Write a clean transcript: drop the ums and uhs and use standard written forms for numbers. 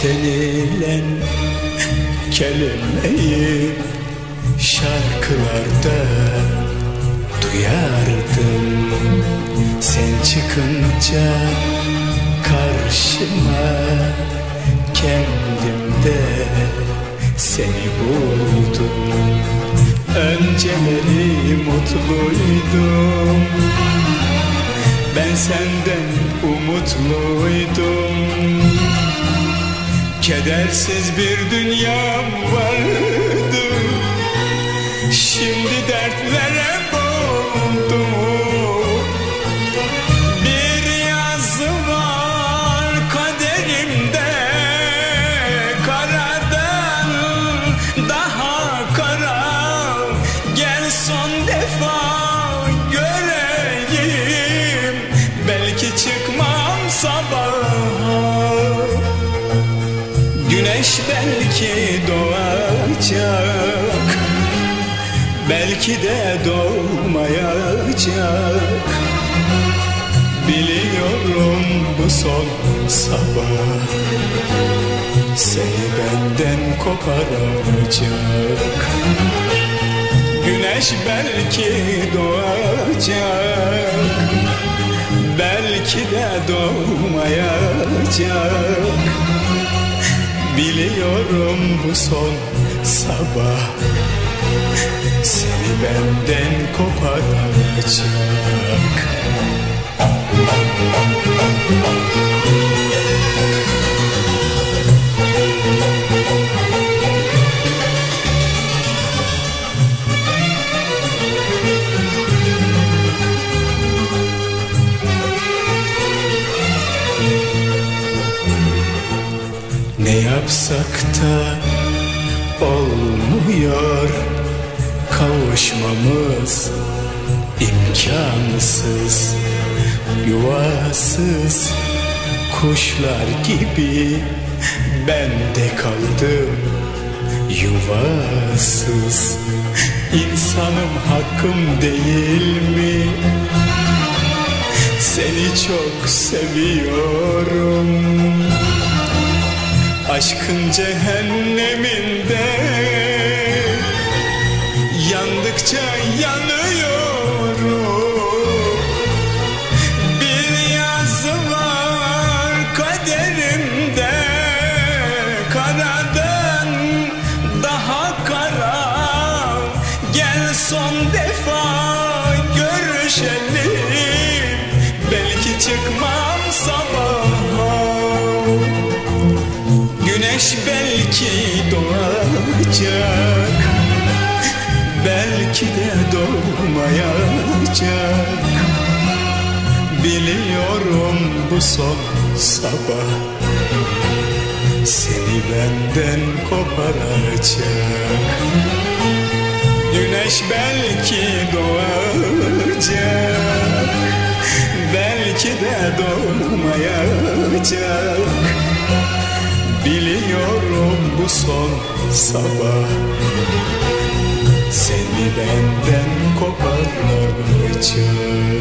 denilen kelimeyi şarkılarda duyardım. Sen çıkınca karşıma kendimde seni buldum. Önceleri mutluydum, ben senden umutluydum. Kedersiz bir dünyam vardı, şimdi dertlere boğuldum. Bir yazı var kaderimde, karadan daha kara. Gel son defa göreyim, belki çıkmam sabaha. Güneş belki doğacak, belki de doğmayacak. Biliyorum bu son sabah seni benden koparacak. Güneş belki doğacak, belki de doğmayacak. Biliyorum bu son sabah seni benden koparacak. Ne yapsak da olmuyor, kavuşmamız imkansız. Yuvasız kuşlar gibi ben de kaldım yuvasız. İnsanım, hakkım değil mi? Seni çok seviyorum. Aşkın cehenneminde yandıkça yanıyorum. Bir yazı var kaderimde, karadan daha kara. Gel son defa görüşelim, belki çıkmam sabaha. Güneş belki doğacak, belki de doğmayacak. Biliyorum bu son sabah seni benden koparacak. Güneş belki doğacak, belki de doğmayacak. Biliyorum bu son sabah seni benden koparacak.